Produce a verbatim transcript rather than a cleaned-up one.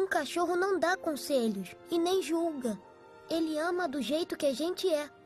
cachorro não dá conselhos e nem julga. Ele ama do jeito que a gente é.